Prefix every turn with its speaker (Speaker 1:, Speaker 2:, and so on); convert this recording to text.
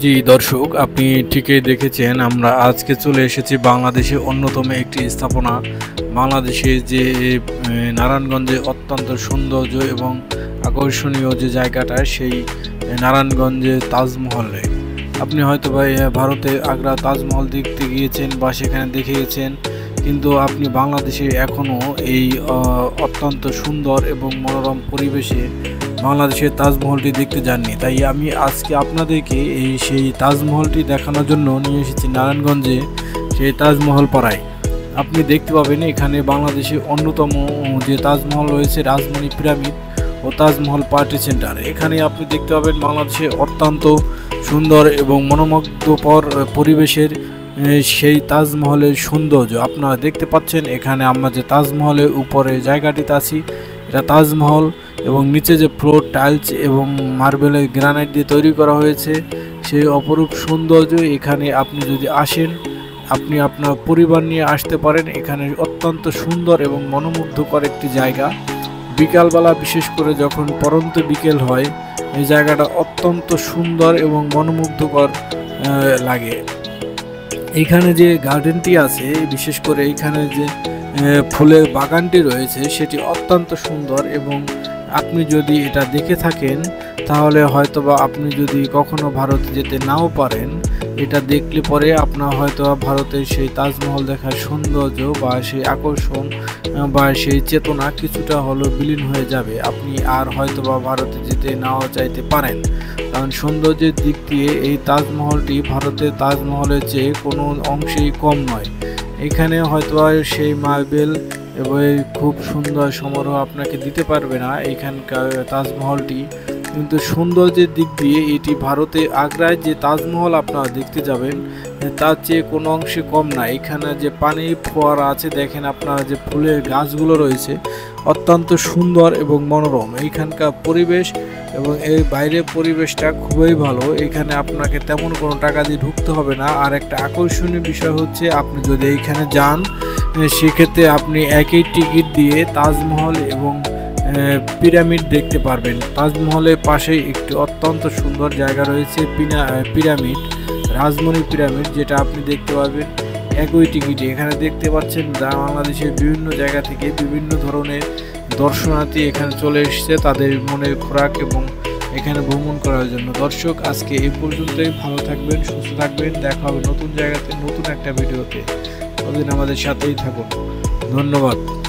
Speaker 1: জি দর্শক, আপনি ঠিকই দেখেছেন। আমরা আজকে চলে এসেছি বাংলাদেশের অন্যতম একটি স্থাপনা, বাংলাদেশের যে নারায়ণগঞ্জে অত্যন্ত সৌন্দর্য এবং আকর্ষণীয় যে জায়গাটা, সেই নারায়ণগঞ্জে তাজমহলে। আপনি হয়তো বা ভারতে আগ্রা তাজমহল দেখতে গিয়েছেন বা সেখানে দেখে গেছেন, কিন্তু আপনি বাংলাদেশে এখনও এই অত্যন্ত সুন্দর এবং মনোরম পরিবেশে বাংলাদেশের তাজমহলটি দেখতে যাননি। তাই আমি আজকে আপনাদেরকে সেই তাজমহলটি দেখানোর জন্য নিয়ে এসেছি নারায়ণগঞ্জে, সেই তাজমহল পাড়ায়। আপনি দেখতে পাবেন এখানে বাংলাদেশের অন্যতম যে তাজমহল রয়েছে, রাজমণি পিরামিড ও তাজমহল পার্টি সেন্টার। এখানে আপনি দেখতে পাবেন বাংলাদেশের অত্যন্ত সুন্দর এবং মনোমুগ্ধকর পরিবেশের সেই তাজমহলের সৌন্দর্য আপনারা দেখতে পাচ্ছেন। এখানে আমরা যে তাজমহলের উপরে জায়গাটিতে আছি, এটা তাজমহল, এবং নিচে যে ফ্লোর টাইলস এবং মার্বেলের গ্রানাইট দিয়ে তৈরি করা হয়েছে, সেই অপরূপ সৌন্দর্য। এখানে আপনি যদি আসেন, আপনি আপনার পরিবার নিয়ে আসতে পারেন। এখানে অত্যন্ত সুন্দর এবং মনোমুগ্ধকর একটি জায়গা। বিকালবেলা বিশেষ করে যখন পরন্ত বিকেল হয়, এই জায়গাটা অত্যন্ত সুন্দর এবং মনোমুগ্ধকর লাগে। এইখানে যে গার্ডেনটি আছে, বিশেষ করে এইখানে যে ফুলের বাগানটি রয়েছে, সেটি অত্যন্ত সুন্দর। এবং আপনি যদি এটা দেখে থাকেন, তাহলে হয়তোবা আপনি যদি কখনো ভারতে যেতে নাও পারেন, এটা দেখলে পরে আপনার হয়তো ভারতের সেই তাজমহল দেখার সৌন্দর্য বা সেই আকর্ষণ বা সেই চেতনা কিছুটা হলো বিলীন হয়ে যাবে। আপনি আর হয়তোবা ভারতে যেতে নাও চাইতে পারেন, কারণ সৌন্দর্যের দিক দিয়ে এই তাজমহলটি ভারতের তাজমহলের চেয়ে কোনো অংশেই কম নয়। এখানে হয়তো সেই মার্বেল এবং খুব সুন্দর সমারোহ আপনাকে দিতে পারবে না এখানকার তাজমহলটি, কিন্তু সৌন্দর্যের দিক দিয়ে এটি ভারতে আগ্রায় যে তাজমহল আপনারা দেখতে যাবেন, তার চেয়ে কোনো অংশে কম না। এখানে যে পানি ফোয়ারা আছে, দেখেন আপনারা যে ফুলের গাছগুলো রয়েছে, অত্যন্ত সুন্দর এবং মনোরম এইখানকার পরিবেশ। এবং এই বাইরের পরিবেশটা খুবই ভালো। এখানে আপনাকে তেমন কোনো টাকা দিয়ে ঢুকতে হবে না। আর একটা আকর্ষণীয় বিষয় হচ্ছে, আপনি যদি এইখানে যান, সেক্ষেত্রে আপনি একই টিকিট দিয়ে তাজমহল এবং পিরামিড দেখতে পারবেন। তাজমহলের পাশেই একটি অত্যন্ত সুন্দর জায়গা রয়েছে, পিরামিড, রাজমণি পিরামিড, যেটা আপনি দেখতে পারবেন একই টিকিটে। এখানে দেখতে পাচ্ছেন বাংলাদেশের বিভিন্ন জায়গা থেকে বিভিন্ন ধরনের দর্শনার্থী এখানে চলে এসেছে তাদের মনের খোরাক এবং এখানে ভ্রমণ করার জন্য। দর্শক, আজকে এই পর্যন্তই। ভালো থাকবেন, সুস্থ থাকবেন। দেখা হবে নতুন জায়গাতে, নতুন একটা ভিডিওতে। ততদিন আমাদের সাথেই থাকুন। ধন্যবাদ।